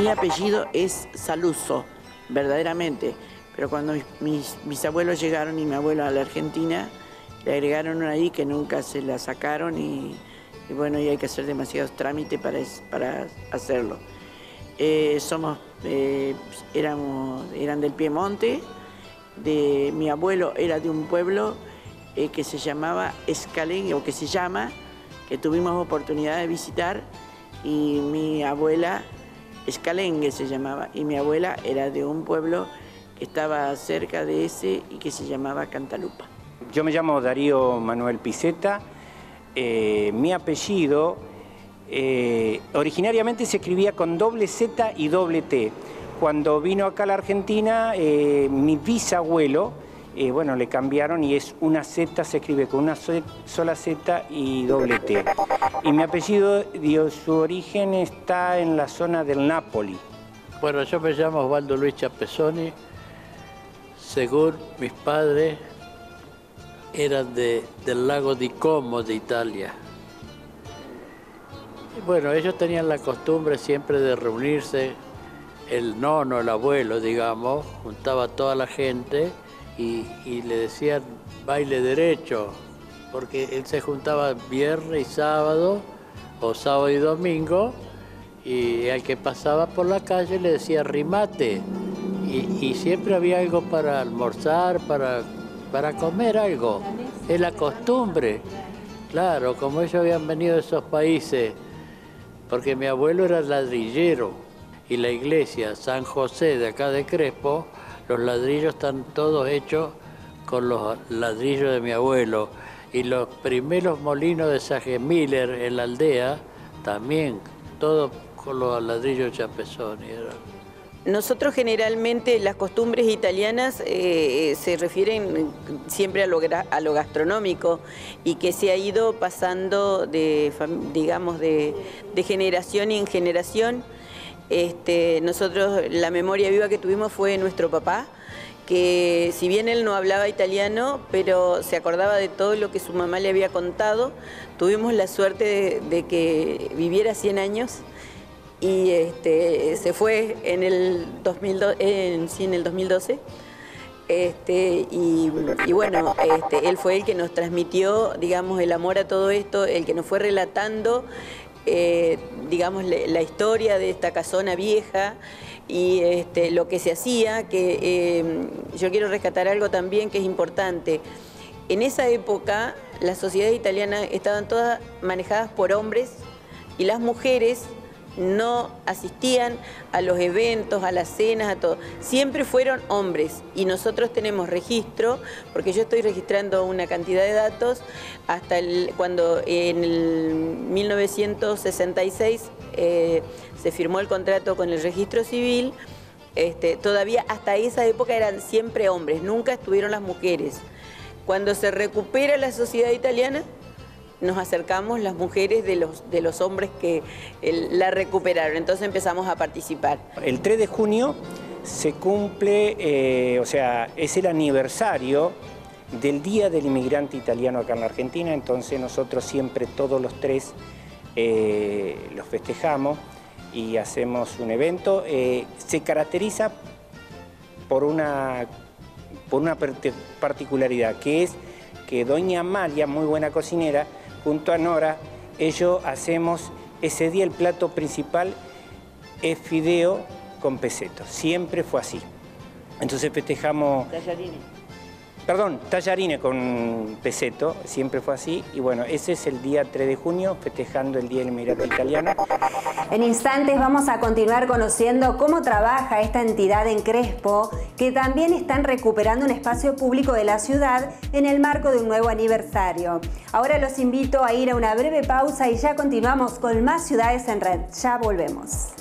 apellido es Saluzzo, verdaderamente. Pero cuando mis abuelos llegaron y mi abuelo a la Argentina, le agregaron una I que nunca se la sacaron y bueno, y hay que hacer demasiados trámites para hacerlo. Eran del Piemonte, mi abuelo era de un pueblo que se llamaba Escalengue, o que se llama, que tuvimos oportunidad de visitar, y mi abuela, Escalengue se llamaba, y mi abuela era de un pueblo que estaba cerca de ese y que se llamaba Cantalupa. Yo me llamo Darío Manuel Piceta. Mi apellido originariamente se escribía con doble Z y doble T. Cuando vino acá a la Argentina, mi bisabuelo, bueno, le cambiaron y es una Z, se escribe con una sola Z y doble T. Y mi apellido, su origen está en la zona del Nápoli. Bueno, yo me llamo Osvaldo Luis Chapesoni. Según mis padres, eran del lago di Como, de Italia. Y bueno, ellos tenían la costumbre siempre de reunirse, el nono, el abuelo, digamos, juntaba a toda la gente y le decían baile derecho, porque él se juntaba viernes y sábado, o sábado y domingo, y al que pasaba por la calle le decía rimate, y siempre había algo para almorzar, para comer algo. Es la costumbre. Claro, como ellos habían venido de esos países, porque mi abuelo era ladrillero y la iglesia San José de acá de Crespo, los ladrillos están todos hechos con los ladrillos de mi abuelo. Y los primeros molinos de Sagemiller en la aldea, también, todo con los ladrillos de Chapesoni. Nosotros generalmente las costumbres italianas se refieren siempre a lo gastronómico y que se ha ido pasando digamos, de generación en generación. Nosotros la memoria viva que tuvimos fue nuestro papá, que si bien él no hablaba italiano, pero se acordaba de todo lo que su mamá le había contado. Tuvimos la suerte de que viviera 100 años. Y se fue en el 2012. Y bueno, él fue el que nos transmitió, digamos, el amor a todo esto, el que nos fue relatando, digamos, la historia de esta casona vieja y lo que se hacía, que yo quiero rescatar algo también que es importante. En esa época, las sociedades italianas estaban todas manejadas por hombres y las mujeres no asistían a los eventos, a las cenas, a todo. Siempre fueron hombres y nosotros tenemos registro, porque yo estoy registrando una cantidad de datos, hasta cuando en el 1966 se firmó el contrato con el registro civil, todavía hasta esa época eran siempre hombres, nunca estuvieron las mujeres. Cuando se recupera la sociedad italiana, nos acercamos las mujeres de los hombres que la recuperaron, entonces empezamos a participar. El 3 de junio se cumple, o sea, es el aniversario del Día del Inmigrante Italiano acá en la Argentina, entonces nosotros siempre todos los 3 los festejamos y hacemos un evento. Se caracteriza por una particularidad, que es que doña Amalia, muy buena cocinera, junto a Nora, ellos hacemos ese día el plato principal es fideo con peseto. Siempre fue así. Entonces festejamos... tallarines con peseto, siempre fue así. Y bueno, ese es el día 3 de junio, festejando el Día del Inmigrante Italiano. En instantes vamos a continuar conociendo cómo trabaja esta entidad en Crespo, que también están recuperando un espacio público de la ciudad en el marco de un nuevo aniversario. Ahora los invito a ir a una breve pausa y ya continuamos con más Ciudades en Red. Ya volvemos.